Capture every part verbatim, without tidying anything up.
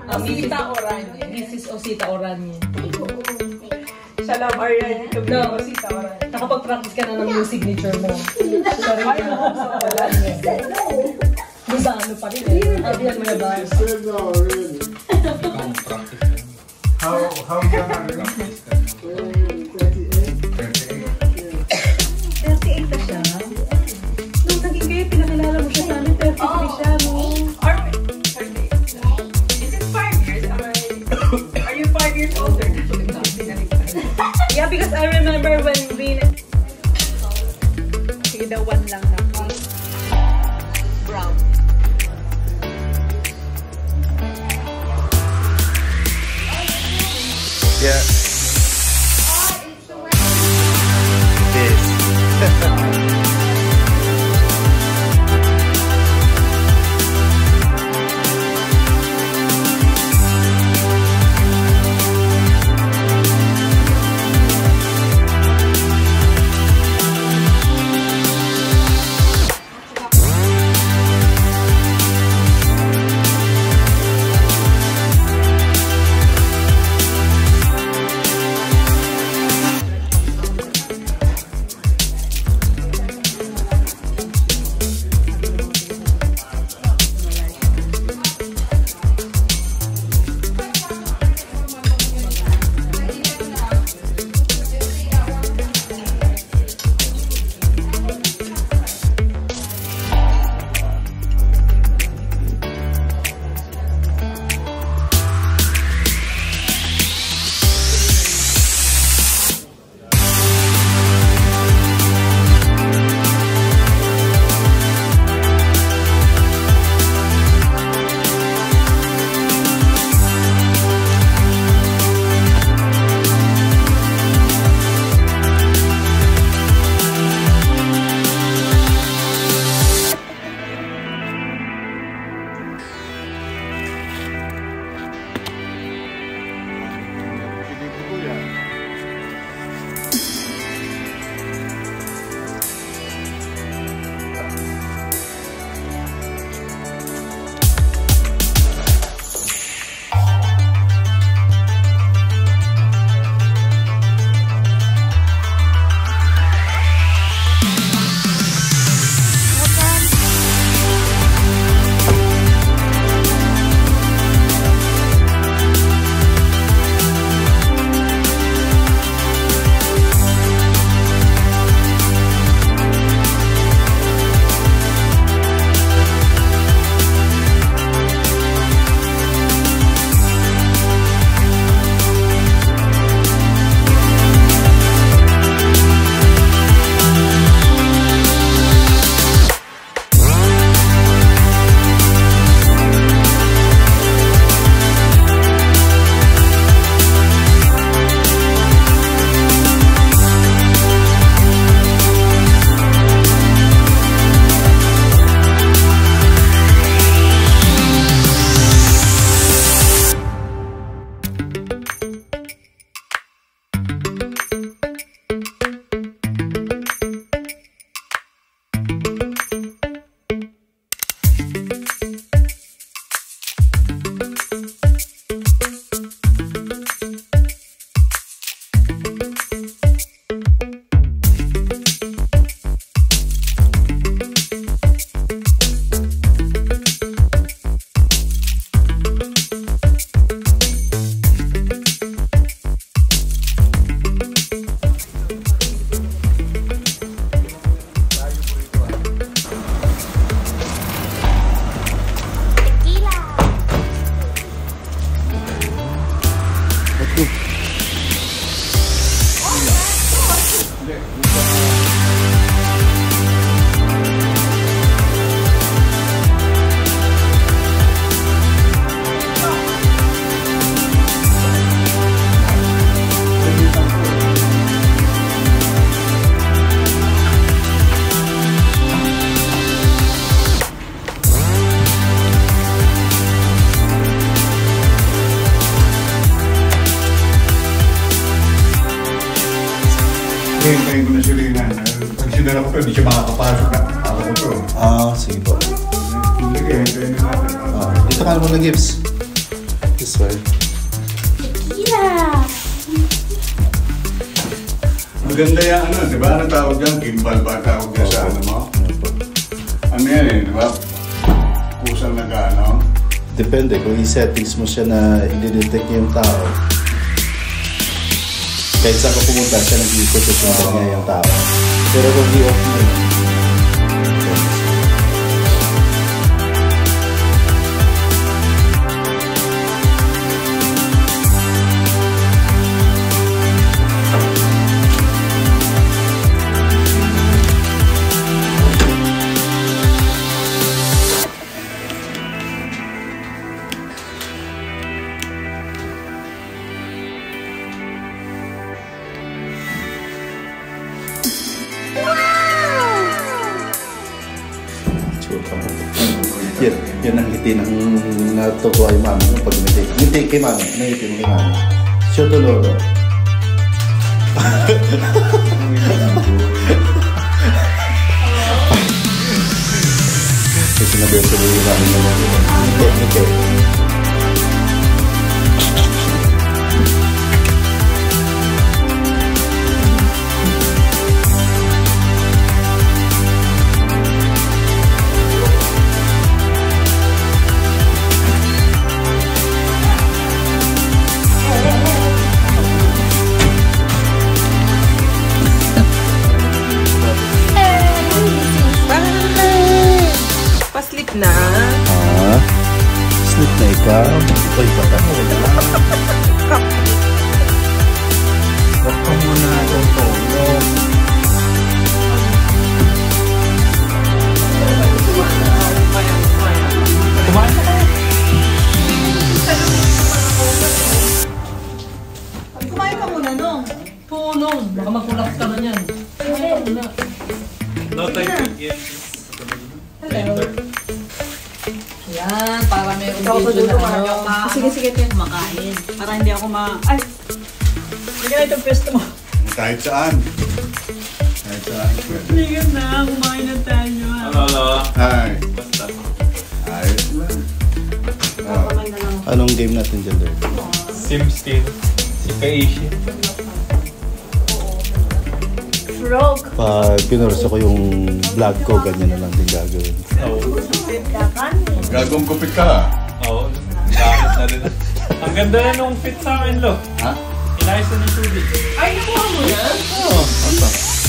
Osita Oranye. Missus Osita Oranye. Siya lang Oranye. No, Osita Oranye. Nakapag-practice ka na ng new signature mo. Sorry ka na. Oranye. Doon sa ano pa rin eh. Sabihan mo na ba? How how can I practice that? thirty-eight na siya. Nung naging kayo, pinakilala mo siya sa amin, thirty-three siya, no? Or, is it five years? Am I, are you five years older? Yeah, because I remember when we... Sige, the one lang na. Brown. Yeah. This. Hintayin ko na si Rina. Pag sinala ko pa, hindi siya makakapasok. Ako ko to. Ah, sige po. Sige, hintayin na natin. Ah, dito ka naman na gifts. This way. Tequila! Maganda yung ano, di ba? Anong tawag dyan? Gimbal ba tawag dyan sa ano mo? Ano yan eh, di ba? Kusang nag-ano? Depende kung i-settings mo siya na i-detect niya yung tao. Kahit saan ka pumunta siya, nag-iikot at sundan niya yung tao. Pero kung i-off mo yun, yan, yan ang ngiti ng natutuwa yung mami nung pag ngiti. Ngiti kay mami, ngiti kay mami. Siya to lolo. Kasi nabiyan sa yung mami naman. Ngiti, ngiti. Pa-sleep na. Ah, sleep na ikaw. Uy, bata mo. Huwag ka muna tutulog. Kumain ka tayo. Kumain ka muna, no? Tulong. Baka magkulap ka na yan. Kumain ka muna. No time to eat. Hello. Yan, para may video na ano. Sige, sige, sige. Makain. Para hindi ako ma... Ay! Hindi na itong pwesto mo. Kahit saan. Kahit saan. Hindi ka na. Kumain na tayo. Ano, ano? Ay, Basta. ayos lang. Oh. Anong game natin dyan, Dirk? Sim still. Si Kaishi. Frog. Pag pinurso ko yung vlog ko, ganyan na lang din gagawin. Oo. Gagawang kupit ka. Oo. Gamit na rin. Ang ganda na nung fit sa akin, lo. Ha? Inayos na ni Judy. Ay, nakuha mo yan? Oo. Asa?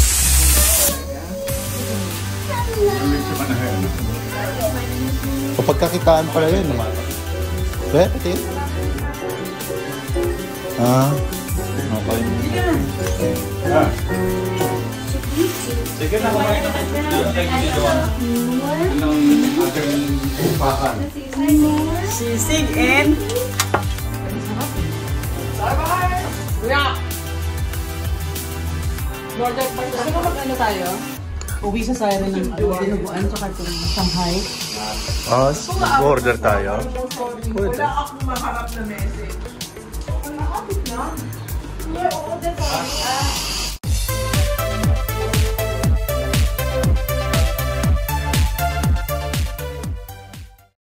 Medyo manahin. Kapag kakitaan pala yun. Be, ito yun. Ah, okay. Ah, Sige na, kumain na. yun ang ating upakan. Sisig and... Order pa. Gusto mo mag-ano tayo? Uwi sa siren ng ano, dinuguan, tsaka itong Shanghai. Ah, mag-order tayo. Pwede. Wala akong maharap na message. Wala, kapit na. Hindi, order pa.